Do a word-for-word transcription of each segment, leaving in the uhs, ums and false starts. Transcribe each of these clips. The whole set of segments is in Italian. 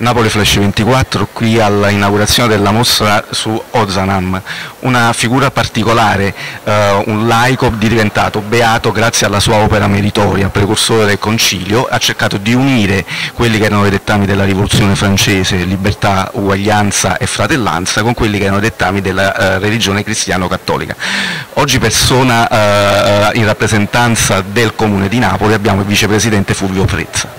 Napoli Flash ventiquattro, qui all'inaugurazione della mostra su Ozanam, una figura particolare, eh, un laico diventato beato grazie alla sua opera meritoria, precursore del concilio. Ha cercato di unire quelli che erano i dettami della rivoluzione francese, libertà, uguaglianza e fratellanza, con quelli che erano i dettami della eh, religione cristiano-cattolica. Oggi persona eh, in rappresentanza del Comune di Napoli abbiamo il vicepresidente Fulvio Frezza.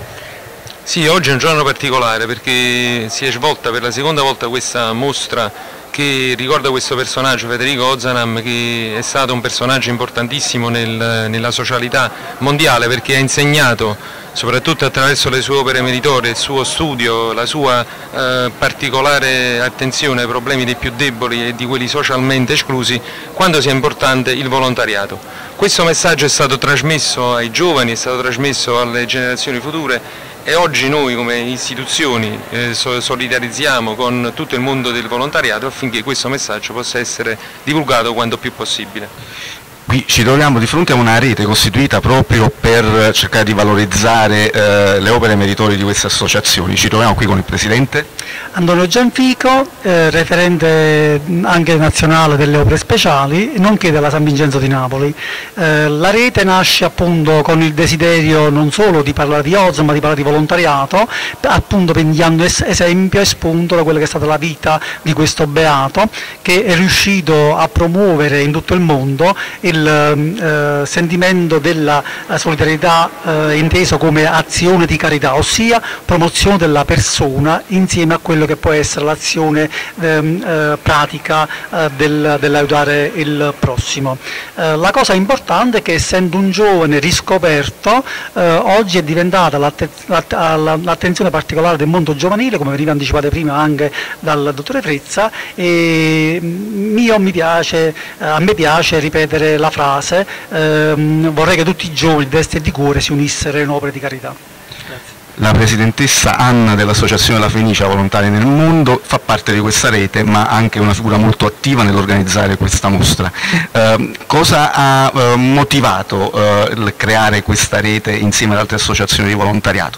Sì, oggi è un giorno particolare perché si è svolta per la seconda volta questa mostra che ricorda questo personaggio, Federico Ozanam, che è stato un personaggio importantissimo nel, nella socialità mondiale, perché ha insegnato, soprattutto attraverso le sue opere meritorie, il suo studio, la sua eh, particolare attenzione ai problemi dei più deboli e di quelli socialmente esclusi, quanto sia importante il volontariato. Questo messaggio è stato trasmesso ai giovani, è stato trasmesso alle generazioni future, e oggi noi come istituzioni eh, solidarizziamo con tutto il mondo del volontariato affinché questo messaggio possa essere divulgato quanto più possibile. Qui ci troviamo di fronte a una rete costituita proprio per cercare di valorizzare eh, le opere meritorie di queste associazioni. Ci troviamo qui con il Presidente Antonio Gianfico, eh, referente anche nazionale delle opere speciali, nonché della San Vincenzo di Napoli. Eh, la rete nasce appunto con il desiderio non solo di parlare di Ozanam, ma di parlare di volontariato, appunto prendendo es esempio e spunto da quella che è stata la vita di questo beato, che è riuscito a promuovere in tutto il mondo il eh, sentimento della solidarietà eh, inteso come azione di carità, ossia promozione della persona insieme a quello che può essere l'azione ehm, eh, pratica eh, del, dell'aiutare il prossimo. Eh, la cosa importante è che, essendo un giovane riscoperto, eh, oggi è diventata l'attenzione particolare del mondo giovanile, come veniva anticipato prima anche dal dottore Frezza, e mio, mi piace, eh, a me piace ripetere la frase, ehm, vorrei che tutti i giovani di destra e di cuore si unissero in opere di carità. Grazie. La presidentessa Anna dell'Associazione La Fenicia Volontari nel Mondo fa parte di questa rete, ma anche una figura molto attiva nell'organizzare questa mostra. Eh, cosa ha eh, motivato eh, il creare questa rete insieme ad altre associazioni di volontariato?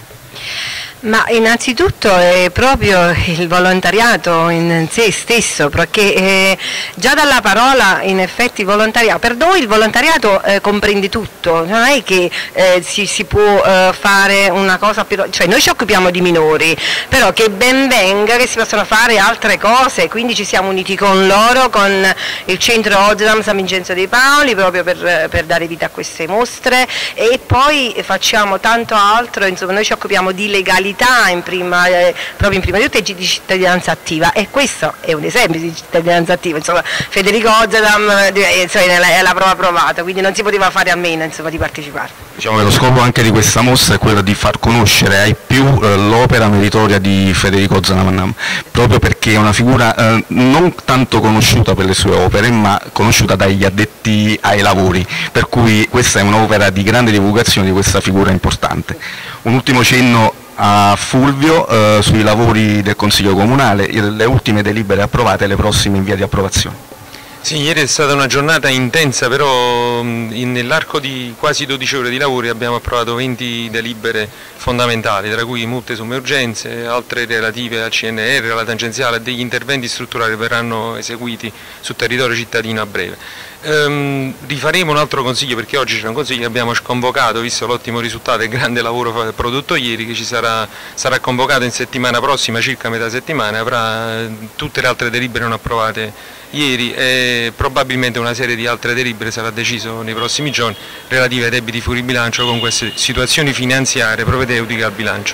Ma innanzitutto è proprio il volontariato in sé stesso, perché eh, già dalla parola in effetti volontariato, per noi il volontariato eh, comprende tutto, non è che eh, si, si può eh, fare una cosa più, cioè noi ci occupiamo di minori, però che ben venga che si possano fare altre cose, quindi ci siamo uniti con loro, con il centro Ozanam San Vincenzo dei Paoli, proprio per, per dare vita a queste mostre, e poi facciamo tanto altro, insomma noi ci occupiamo di legalità In prima, eh, proprio in prima di tutto di cittadinanza attiva, e questo è un esempio di cittadinanza attiva, insomma Federico Ozanam eh, insomma, è la prova provata, quindi non si poteva fare a meno, insomma, di partecipare. Diciamo che lo scopo anche di questa mostra è quello di far conoscere ai più eh, l'opera meritoria di Federico Ozanam, proprio perché è una figura eh, non tanto conosciuta per le sue opere, ma conosciuta dagli addetti ai lavori, per cui questa è un'opera di grande divulgazione di questa figura importante. Un ultimo cenno a Fulvio eh, sui lavori del Consiglio Comunale, le ultime delibere approvate e le prossime in via di approvazione. Sì, ieri è stata una giornata intensa, però nell'arco di quasi dodici ore di lavori abbiamo approvato venti delibere fondamentali, tra cui multe somme urgenze, altre relative al C N R, alla tangenziale, e degli interventi strutturali che verranno eseguiti sul territorio cittadino a breve. Um, rifaremo un altro consiglio, perché oggi c'è un consiglio che abbiamo sconvocato, visto l'ottimo risultato e il grande lavoro prodotto ieri, che ci sarà, sarà convocato in settimana prossima, circa metà settimana, avrà tutte le altre delibere non approvate ieri, e probabilmente una serie di altre delibere sarà deciso nei prossimi giorni relative ai debiti fuori bilancio, con queste situazioni finanziarie propedeutiche al bilancio.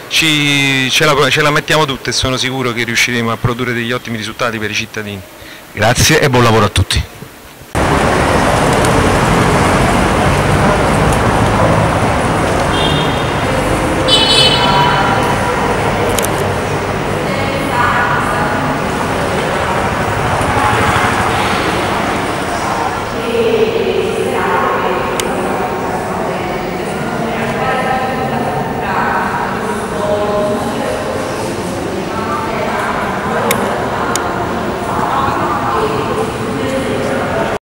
Ci, ce, la, ce la mettiamo tutte e sono sicuro che riusciremo a produrre degli ottimi risultati per i cittadini. Grazie e buon lavoro a tutti.